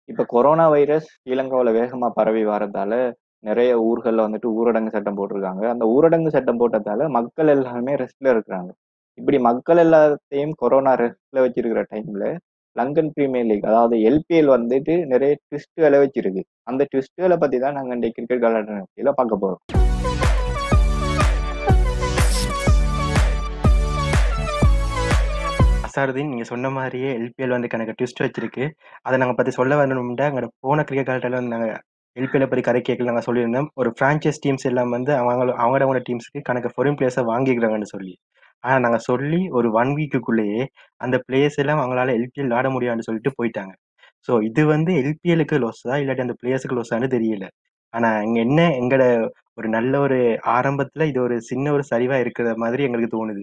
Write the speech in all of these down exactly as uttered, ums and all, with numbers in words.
இப்ப corona virus ஸ்ரீலங்காவுல வேகமா பரவி வரதால நிறைய ஊர்கள்ல வந்துட்டு ஊரடங்கு சட்டம் போட்டிருக்காங்க. அந்த ஊரடங்கு சட்டம் போட்டதால மக்கள் எல்லாருமே ரெஸ்ட்ல இருக்கிறாங்க. இப்படி மக்கள் எல்லாத்தையும் கொரோனா ரெஸ்ட்ல வச்சிருக்கிற டைம்ல லங்கன் பிரீமியர் லீக் அதாவது எல்பிஎல் வந்துட்டு நிறைய ட்விஸ்ட்களை வச்சிருக்கு. அந்த ட்விஸ்ட்களை பத்தி தான் நாங்க இன்றைக்கு கிரிக்கெட் காலாட்ட நிகழ்ச்சியில பார்க்க போறோம். அசாருதீன், நீங்க சொன்ன மாதிரியே எல்பிஎல் வந்து கணக்கு ட்விஸ்ட் வச்சிருக்கு. அதை நாங்க பத்தி சொல்ல வரணும்னா எங்களோட போன கிரிக்கெட் காலத்தில் வந்து நாங்க எல்பிஎல் பத்தி கரை கேட்கல நாங்க சொல்லியிருந்தோம். ஒரு பிரான்ச்சைஸ் டீம்ஸ் எல்லாம் வந்து அவங்க அவங்களோட டீம்ஸ்க்கு கணக்கு ஃபாரின் பிளேயர்ஸை வாங்கிக்கிறாங்கன்னு சொல்லி. ஆனா நாங்க சொல்லி ஒரு ஒன் வீக்குள்ளேயே அந்த பிளேயர்ஸ் எல்லாம் அவங்களால எல்பிஎல் ஆட முடியாதுன்னு சொல்லிட்டு போயிட்டாங்க. ஸோ இது வந்து எல்பிஎலுக்கு லொஸ்ஸா இல்லாட்டி அந்த பிளேயர்ஸுக்கு லொஸ்ஸான்னு தெரியல. ஆனா இங்க என்ன எங்கட ஒரு நல்ல ஒரு ஆரம்பத்துல இது ஒரு சின்ன ஒரு சரிவா இருக்கிற மாதிரி எங்களுக்கு தோணுது.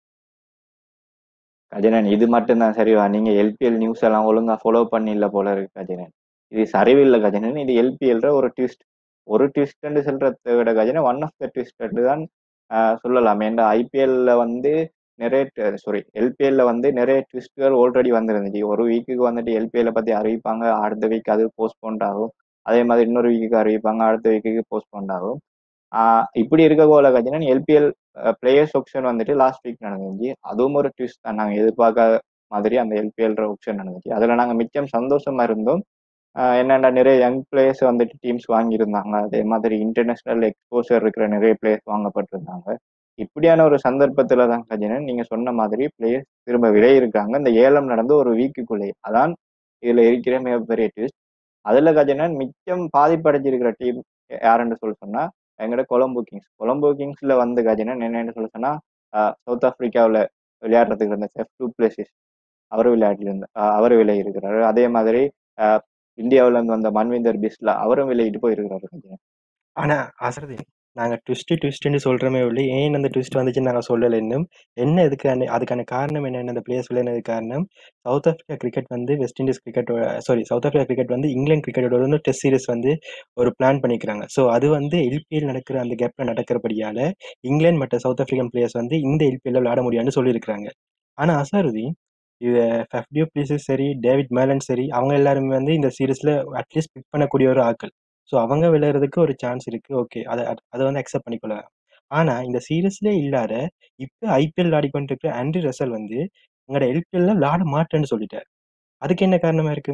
கஜனன், இது மட்டும்தான் சரிவா? நீங்க எல்பிஎல் நியூஸ் எல்லாம் ஒழுங்கா ஃபாலோ பண்ணில போல இருக்கு கஜனன். இது சரிவில்லை கஜனன். இது எல்பிஎல்ற ஒரு ட்விஸ்ட். ஒரு ட்விஸ்ட்ன்னு சொல்றதை விட கஜனன் ஒன் ஆஃப் த ட்விஸ்ட் தான் ஆஹ் சொல்லலாம். ஏன்னா ஐபிஎல்ல வந்து நிறைய சாரி எல்பிஎல்ல வந்து நிறைய ட்விஸ்ட்கள் ஆல்ரெடி வந்துருந்துச்சு. ஒரு வீக்குக்கு வந்துட்டு எல்பிஎல்ல பத்தி அறிவிப்பாங்க, அடுத்த வீக் அது போஸ்ட்போன் ஆகும். அதே மாதிரி இன்னொரு வீக்குக்கு அறிவிப்பாங்க, அடுத்த வீக்குக்கு போஸ்ட்போன் ஆகும். ஆஹ் இப்படி இருக்க போல கஜனன் எல்பிஎல் பிளேயர்ஸ் ஆப்ஷன் வந்துட்டு லாஸ்ட் வீக் நடந்துச்சு. அதுவும் ஒரு ட்விஸ்ட் தான். நாங்க எதிர்பார்க்காத மாதிரி அந்த எல்பிஎல் ஆப்ஷன் நடந்துச்சு. அதுல நாங்க மிச்சம் சந்தோஷமா இருந்தோம். ஆஹ் என்னென்ன நிறைய யங் பிளேயர்ஸ் வந்துட்டு டீம்ஸ் வாங்கியிருந்தாங்க. அதே மாதிரி இன்டர்நேஷனல் எக்ஸ்போசர் இருக்கிற நிறைய பிளேயர்ஸ் வாங்கப்பட்டிருந்தாங்க. இப்படியான ஒரு சந்தர்ப்பத்துல தான் கஜனன் நீங்க சொன்ன மாதிரி பிளேயர்ஸ் திரும்ப விலை இருக்காங்க. இந்த ஏலம் நடந்து ஒரு வீக்குக்குள்ளே அதான் இதுல இருக்கிற மிகப்பெரிய ட்விஸ்ட். அதுல கஜனன் மிச்சம் பாதிப்படைஞ்சிருக்கிற டீம் யாருன்னு சொல்ல சொன்னா எங்கட கொலம்போ கிங்ஸ். கொலம்போ கிங்ஸ்ல வந்து கஜனன் என்னன்னு சொல்ல சொன்னா சவுத் ஆப்பிரிக்காவில் விளையாடுறதுக்கு இருந்த செஃப் டூ பிளேசிஸ் அவர் விளையாட்டுல இருந்து அவர் விலை இருக்கிறாரு. அதே மாதிரி அஹ் இந்தியாவில இருந்து வந்த மன்விந்தர் பிஸ்லா அவரும் விளையிட்டு போயிருக்கிறாரு கஜனன். ஆனா அசரதீன், நாங்க ட்விஸ்ட் ட்விஸ்ட்னு சொல்றோமே ஒழிய ஏன் அந்த ட்விஸ்ட் வந்துச்சுன்னு நாங்க சொல்லலை இன்னும். என்ன இதுக்கு அதுக்கான காரணம் என்னென்ன அந்த பிளேயர்ஸ் விளையாடுறது காரணம் சவுத் ஆப்பிரிக்கா கிரிக்கெட் வந்து வெஸ்ட் இண்டீஸ் கிரிக்கெட்டோட சாரி சவுத் ஆப்பிரிக்கா கிரிக்கெட் வந்து இங்கிலாந்து கிரிக்கெட்டோட வந்து டெஸ்ட் சீரிஸ் வந்து ஒரு பிளான் பண்ணிக்கிறாங்க. ஸோ அது வந்து எல்பிஎல் நடக்கிற அந்த கேப்ல நடக்கிறபடியால இங்கிலாந்து மற்றும் சவுத் ஆப்பிரிக்கன் பிளேயர்ஸ் வந்து இந்த எல்பிஎல் விளையாட முடியாதுன்னு சொல்லியிருக்கிறாங்க. ஆனா அசாருதீன், இது ஃபெஃப்டியூ பிளேசஸ் சரி, டேவிட் மேலன் சரி, அவங்க எல்லாருமே வந்து இந்த சீரீஸ்ல அட்லீஸ்ட் பிக் பண்ணக்கூடிய ஒரு ஆட்கள். ஸோ அவங்க விளையாடுறதுக்கு ஒரு சான்ஸ் இருக்கு. ஓகே, அதை அதை வந்து அக்செப்ட் பண்ணிக்கொள்ளலாம். ஆனா இந்த சீரீஸ்ல இல்லாத இப்ப ஐபிஎல் ஆடிக்கொண்டு இருக்கிற ஆண்ட்ரி ரசல் வந்து எங்களோட எல்பிஎல்ல விளையாட மாட்டேன்னு சொல்லிட்டார். அதுக்கு என்ன காரணமா இருக்கு?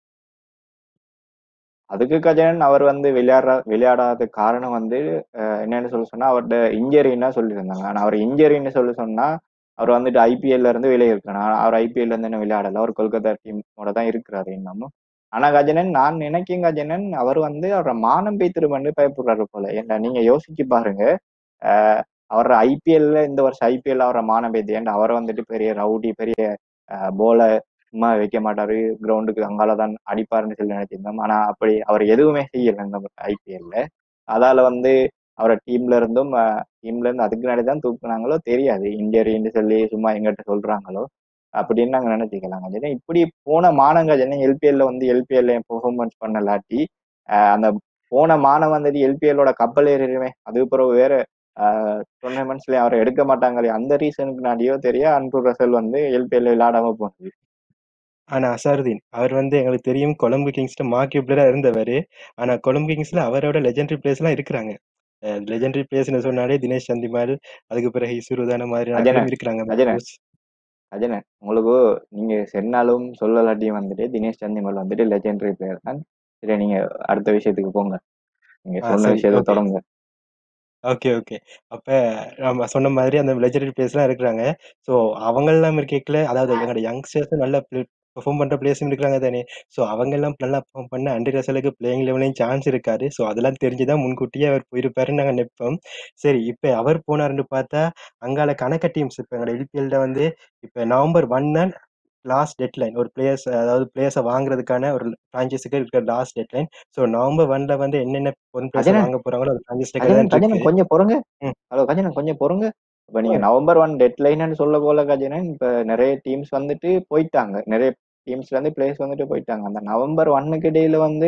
அதுக்கு கஜனன் அவர் வந்து விளையாடுற விளையாடாத காரணம் வந்து என்னன்னு சொல்ல சொன்னா அவரோட இன்ஜரின்னா சொல்லியிருந்தாங்க. ஆனா அவர் இன்ஜரின்னு சொல்லி சொன்னா அவர் வந்துட்டு ஐபிஎல்ல இருந்து விலகி இருக்கிறார். அவர் ஐபிஎல்ல இருந்து என்ன விளையாடல, அவர் கொல்கத்தா டீமோட தான் இருக்கிறாரு இன்னமும். ஆனா கஜனன், நான் நினைக்கிறேன் கஜனன் அவர் வந்து அவரோட மானம் பேத்திருமன்னு பயப்படுறாரு போல. ஏன்னா நீங்க யோசிச்சு பாருங்க, ஆஹ் அவர் ஐபிஎல்ல இந்த வருஷம் ஐபிஎல் அவரை மானம் பேத்தி. ஏன்னா அவரை வந்துட்டு பெரிய ரவுடி, பெரிய போல சும்மா வைக்க மாட்டாரு, கிரவுண்டுக்கு அங்காலதான் அடிப்பாருன்னு சொல்லி நினைச்சிருந்தோம். ஆனா அப்படி அவர் எதுவுமே செய்யல இந்த ஐபிஎல்ல. அதால வந்து அவரை டீம்ல இருந்தும் டீம்ல இருந்து அதுக்கு முன்னாடி தான் தூக்குனாங்களோ தெரியாது, இன்ஜரின்னு சொல்லி சும்மா எங்கிட்ட சொல்றாங்களோ அப்படின்னு நாங்க நினைச்சிக்கலாம். ஏன்னா இப்படி போன மானங்க எல்பிஎல்ல வந்து எல்பிஎல்ல பெர்ஃபார்மன்ஸ் பண்ணலாட்டி ஆஹ் அந்த போன மானம் வந்தது எல்பிஎல்லோட கப்பல் ஏறிடுமே. அது பிறகு வேற ஆஹ் டோர்னமெண்ட்ஸ்ல அவரை எடுக்க மாட்டாங்களே, அந்த ரீசனுக்கு நாடியோ தெரிய அன்ட்ரூ ரசல் வந்து எல்பிஎல் விளையாடாம போனது. ஆனா அசாருதீன், அவர் வந்து எங்களுக்கு தெரியும் கொலம்பு கிங்ஸ்ல மார்க்யூப்லரா இருந்தவர். ஆனா கொலம்பு கிங்ஸ்ல அவரோட லெஜெண்டரி பிளேயர்ஸ் எல்லாம் இருக்கிறாங்க. லெஜெண்டரி பிளேயர்ஸ்னு சொன்னாலே தினேஷ் சந்திமால், அதுக்கு பிறகு இசுருதான மாதிரி ஆட்களும் அஜனன் இருக்கிறாங்க. அஜனன் அஜனன் உங்களுக்கு நீங்க சென்னாலும் சொல்லலாட்டியும் வந்துட்டு தினேஷ் சந்திமல் வந்துட்டு லெஜெண்டரி பிளேயர் தான். சரி, நீங்க அடுத்த விஷயத்துக்கு போங்க. நீங்க ஆ சொன்ன சரி, விஷயத்த ஓகே. தொடங்க. Okay, okay. அப்ப நம்ம சொன்ன மாதிரி அந்த லெஜெண்டரி பிளேயர்ஸ்லாம் இருக்கிறாங்க. ஸோ அவங்கெல்லாம் இருக்கேக்குல, அதாவது எங்களோட யங்ஸ்டர்ஸும் நல்ல பெ பெர்ஃபார்ம் பண்ற பிளேயர்ஸும் இருக்கிறாங்க தானே. ஸோ அவங்கெல்லாம் நல்லா பெர்ஃபார்ம் பண்ண ஆண்ட்ரி ரசலுக்கு பிளேயிங் லெவல்லயும் சான்ஸ் இருக்காது. ஸோ அதெல்லாம் தெரிஞ்சு தான் முன்கூட்டியே அவர் போயிருப்பாருன்னு நாங்க நெனைப்போம். சரி, இப்ப அவர் போனாருன்னு பார்த்தா, அங்கால கணக்க டீம்ஸ் இப்ப எங்களோட எல்பிஎல்ல வந்து இப்ப நவம்பர் ஒன்று லாஸ்ட் டெட்லைன். ஒரு பிளேயர்ஸ் அதாவது பிளேயர்ஸ வாங்குறதுக்கான ஒரு பிரான்சைஸிக்கு இருக்கிற லாஸ்ட் டெட்லைன். ஸோ நவம்பர் ஒன்றில் வந்து என்னென்ன பொன் பிளேயர்ஸ அஜனன் வாங்க போறாங்களோ அது பிரான்சைஸ்ல அஜனன் தான் இருக்கு. கஜனன் கொஞ்சம் பொறுங்க. ம். ஹலோ கஜனன் கொஞ்சம் பொறுங்க. இப்ப நீங்க ம். நவம்பர் ஒன் டெட்லைன்னு சொல்ல போல கஜனன், இப்ப நிறைய டீம்ஸ் வந்துட்டு போயிட்டாங்க. நிறைய டீம்ஸ்ல இருந்து பிளேயர்ஸ் வந்துட்டு போயிட்டாங்க. அந்த நவம்பர் ஒன்னுக்கு இடையில வந்து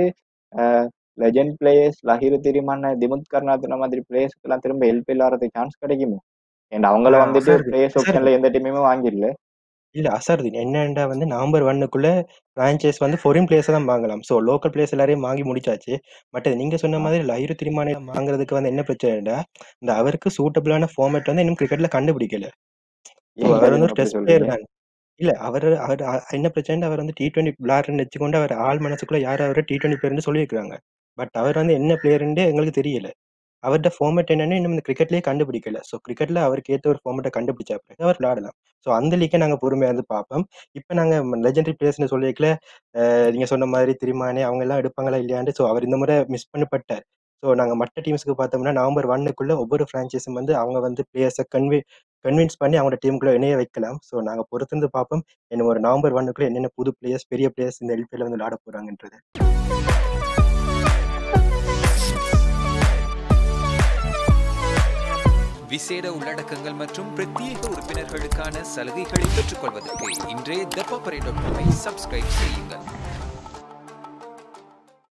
லெஜெண்ட் பிளேயர்ஸ் லஹீரு திரிமான திமுத் கர்நாத்ன மாதிரி பிளேயர்ஸ்க்கு எல்லாம் திரும்ப எல்பிஎல் ஆறதுக்கு சான்ஸ் கிடைக்குமோ? ஏன்னா அவங்கள ஆ வந்துட்டு அசாருதீன் பிளேயர்ஸ் அசாருதீன் ஆப்ஷன்ல எந்த டீமுமே வாங்கிடல. இல்ல அசருதீன் என்னண்டா வந்து நவம்பர் ஒன்னுக்குள்ள பிரான்சைஸ் வந்து ஃபாரின் பிளேயர்ஸ் தான் வாங்கலாம். ஸோ லோக்கல் பிளேயர்ஸ் எல்லாரையும் வாங்கி முடிச்சாச்சு. பட் நீங்க சொன்ன ஆ. மாதிரி லைரு திரிமானே வாங்குறதுக்கு வந்து என்ன பிரச்சனைடா, இந்த அவருக்கு சூட்டபிளான ஃபார்மேட் வந்து இன்னும் கிரிக்கெட்ல கண்டுபிடிக்கல. ஸோ ஏன் அவர் வந்து கஜினன் ஒரு அப்படி டெஸ்ட் சொல்றீங்க? பிளேயர் தான். இல்ல அவரு அவர் அ என்ன பிரச்சனைன்னா அவர் வந்து டி டுவெண்டி விளையாடுறன்னு வச்சுக்கொண்டு அவர் ஆள் மனசுக்குள்ள யார் அவர டி டுவெண்டி பிளேயர்ன்னு சொல்லியிருக்காங்க. பட் அவர் வந்து என்ன பிளேயர்ன்னு எங்களுக்கு தெரியல. அவர்ட்ட ஃபார்மேட் என்னன்னு இன்னும் இந்த கிரிக்கெட்லயே கண்டுபிடிக்கல. ஸோ கிரிக்கெட்ல அவருக்கு ஏத்த ஒரு ஃபார்மேட்ட கண்டுபிடிச்சா பிறகு அவர் விளையாடலாம். ஸோ அந்த லீக்க நாங்க பொறுமையா இருந்து பார்ப்போம். இப்ப நாங்க லெஜெண்டரி பிளேயர்ஸ்ன்னு சொல்லிக்கல, அ நீங்க சொன்ன மாதிரி திரிமானே அவங்க எல்லாம் எடுப்பாங்களா இல்லையான்ட்டு ஸோ அவர் இந்த முறை மிஸ் பண்ணப்பட்டார். ஸோ நாங்க மத்த டீம்ஸ்க்கு பார்த்தோம்னா நவம்பர் ஒன்னுக்குள்ள ஒவ்வொரு பிரான்சைஸும் வந்து அவங்க வந்து பிளேயர்ஸ கன்வி கன்வின்ஸ் பண்ணி அவங்களோட டீமுக்குள்ள இணைய வைக்கலாம். ஸோ நாங்க பொறுத்திருந்து பார்ப்போம். இன்னும் ஒரு நவம்பர் ஒன்னுக்குள்ள என்னென்ன புது பிளேயர்ஸ், பெரிய பிளேயர்ஸ் இந்த எல்பிஎல்ல வந்து விளையாட போறாங்கன்றது. விசேட உள்ளடக்கங்கள் மற்றும் பிரத்யேக உறுப்பினர்களுக்கான சலுகைகளை பெற்றுக்கொள்வதற்கு இன்றே த பாப்பரே டாட் காமை சப்ஸ்கிரைப் செய்யுங்கள்.